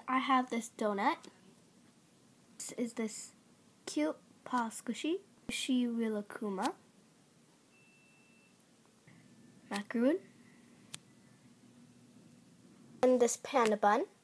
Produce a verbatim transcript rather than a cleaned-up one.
I have this donut. This is this cute paw squishy, Squishy Rilakkuma, macaroon, and this panda bun.